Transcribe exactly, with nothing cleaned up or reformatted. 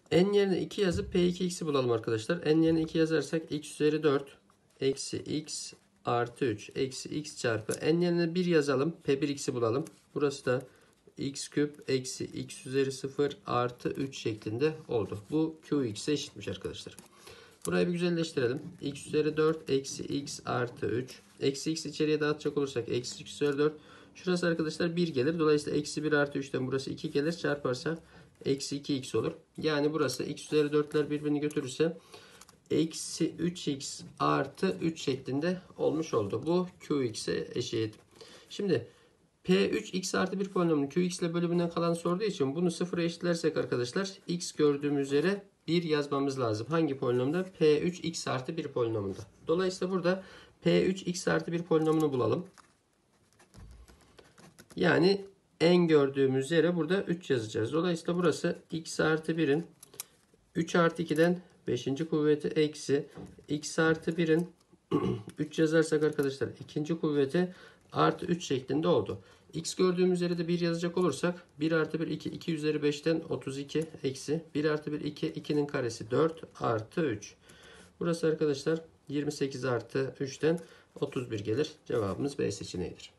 N yerine iki yazıp P iki x'i bulalım arkadaşlar. N yerine iki yazarsak x üzeri dört eksi x artı üç eksi x çarpı n yerine bir yazalım. P bir x'i bulalım. Burası da x küp eksi x üzeri sıfır artı üç şeklinde oldu. Bu Qx'e eşitmiş arkadaşlar. Burayı bir güzelleştirelim. X üzeri dört eksi x artı üç. Eksi x içeriye dağıtacak olursak eksi x üzeri dört. Şurası arkadaşlar bir gelir. Dolayısıyla eksi bir artı üçten burası iki gelir. Çarparsa eksi iki x olur. Yani burası x üzeri dörtler birbirini götürürse eksi üç x artı üç şeklinde olmuş oldu. Bu Qx'e eşit. Şimdi P üç x artı bir polinomunun Qx ile bölümünden kalan sorduğu için bunu sıfıra eşitlersek arkadaşlar x gördüğümüz üzere bir yazmamız lazım. Hangi polinomda? P üç x artı bir polinomunda. Dolayısıyla burada P üç x artı bir polinomunu bulalım. Yani n gördüğümüz yere burada üç yazacağız. Dolayısıyla burası x artı birin üç artı ikiden beşinci kuvveti eksi x artı birin üç yazarsak arkadaşlar ikinci kuvveti artı üç şeklinde oldu. X gördüğümüz yere de bir yazacak olursak bir artı bir iki, iki üzeri beşten otuz iki eksi bir artı bir iki, ikinin karesi dört artı üç. Burası arkadaşlar yirmi sekiz artı üçten otuz bir gelir. Cevabımız B seçeneğidir.